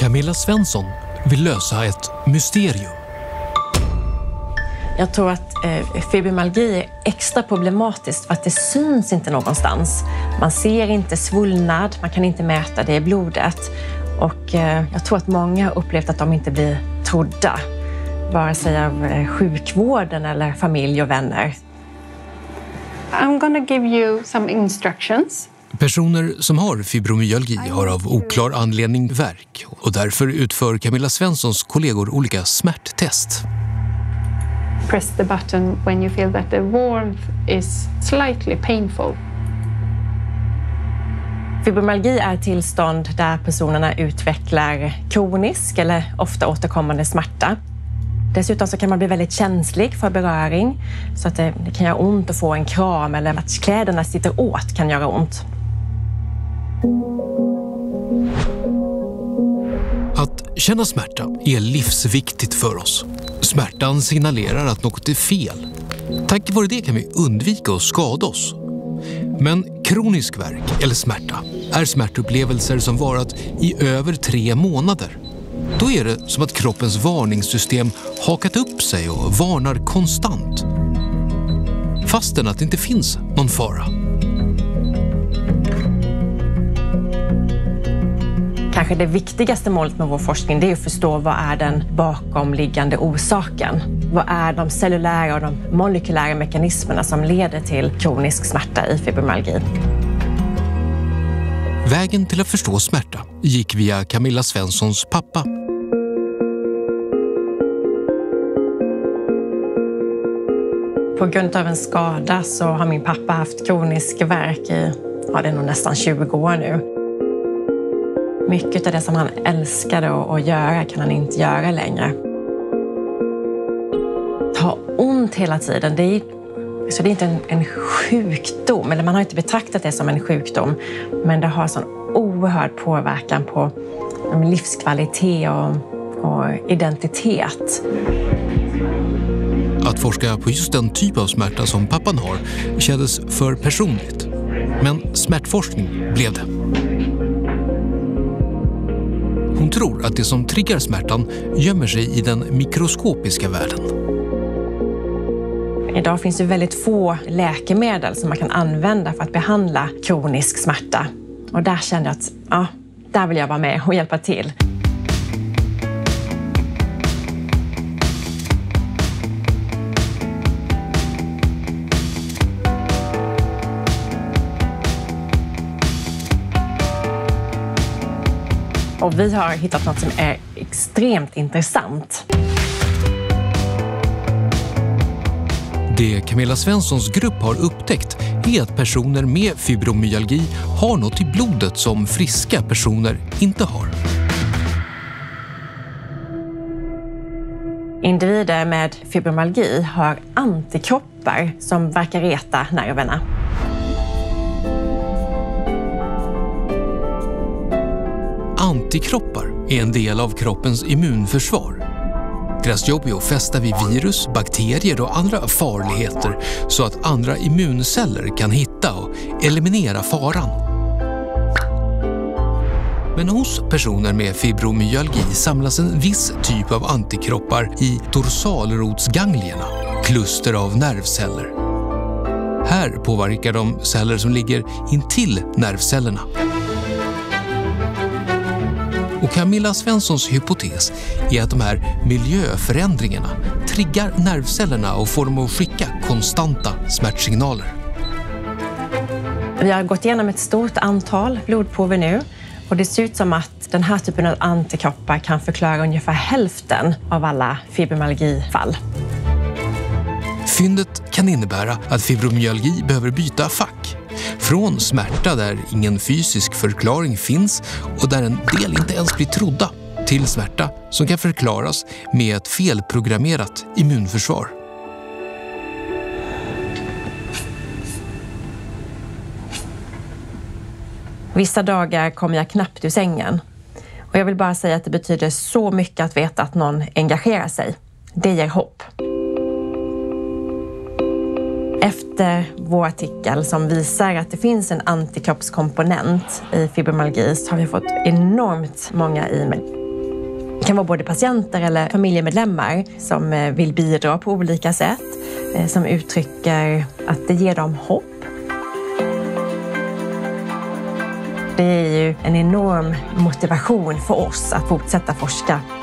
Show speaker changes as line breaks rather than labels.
Camilla Svensson vill lösa ett mysterium.
Jag tror att fibromyalgi är extra problematiskt för att det syns inte någonstans. Man ser inte svullnad, man kan inte mäta det i blodet. Och jag tror att många har upplevt att de inte blir trodda. Vare sig av sjukvården eller familj och vänner.
I'm gonna give you some instructions.
Personer som har fibromyalgi har av oklar anledning värk och därför utför Camilla Svenssons kollegor olika smärttest.
Press the button when you feel that the warmth is slightly painful.
Fibromyalgi är ett tillstånd där personerna utvecklar kronisk eller ofta återkommande smärta. Dessutom så kan man bli väldigt känslig för beröring så att det kan göra ont att få en kram eller att kläderna sitter åt kan göra ont.
Att känna smärta är livsviktigt för oss. Smärtan signalerar att något är fel. Tack vare det kan vi undvika att skada oss. Men kronisk värk eller smärta är smärtupplevelser som varat i över 3 månader. Då är det som att kroppens varningssystem hakat upp sig och varnar konstant. Fastän att det inte finns någon fara.
Kanske det viktigaste målet med vår forskning det är att förstå vad är den bakomliggande orsaken. Vad är de cellulära och de molekylära mekanismerna som leder till kronisk smärta i fibromyalgi.
Vägen till att förstå smärta gick via Camilla Svenssons pappa.
På grund av en skada så har min pappa haft kronisk värk i, det är nog nästan 20 år nu. Mycket av det som han älskade att göra kan han inte göra längre. Ta ont hela tiden, det är inte en sjukdom, eller man har inte betraktat det som en sjukdom, men det har sån oerhörd påverkan på livskvalitet och identitet.
Att forska på just den typ av smärta som pappan har kändes för personligt. Men smärtforskning blev det. Hon tror att det som triggar smärtan gömmer sig i den mikroskopiska världen.
Idag finns det väldigt få läkemedel som man kan använda för att behandla kronisk smärta. Och där kände jag att där vill jag vara med och hjälpa till. Och vi har hittat något som är extremt intressant.
Det Camilla Svenssons grupp har upptäckt är att personer med fibromyalgi har något i blodet som friska personer inte har.
Individer med fibromyalgi har antikroppar som verkar reta nerverna.
Antikroppar är en del av kroppens immunförsvar. Deras jobb är att fästa vid virus, bakterier och andra farligheter så att andra immunceller kan hitta och eliminera faran. Men hos personer med fibromyalgi samlas en viss typ av antikroppar i dorsalrotsganglierna, kluster av nervceller. Här påverkar de celler som ligger intill nervcellerna. Och Camilla Svenssons hypotes är att de här miljöförändringarna triggar nervcellerna och får dem att skicka konstanta smärtsignaler.
Vi har gått igenom ett stort antal blodprover nu och det ser ut som att den här typen av antikroppar kan förklara ungefär hälften av alla fibromyalgifall.
Fyndet kan innebära att fibromyalgi behöver byta fack. Från smärta där ingen fysisk förklaring finns och där en del inte ens blir trodda till smärta som kan förklaras med ett felprogrammerat immunförsvar.
Vissa dagar kommer jag knappt ur sängen. Och jag vill bara säga att det betyder så mycket att veta att någon engagerar sig. Det ger hopp. Efter vår artikel som visar att det finns en antikroppskomponent i fibromyalgi så har vi fått enormt många e-mail. Det kan vara både patienter eller familjemedlemmar som vill bidra på olika sätt, som uttrycker att det ger dem hopp. Det är ju en enorm motivation för oss att fortsätta forska.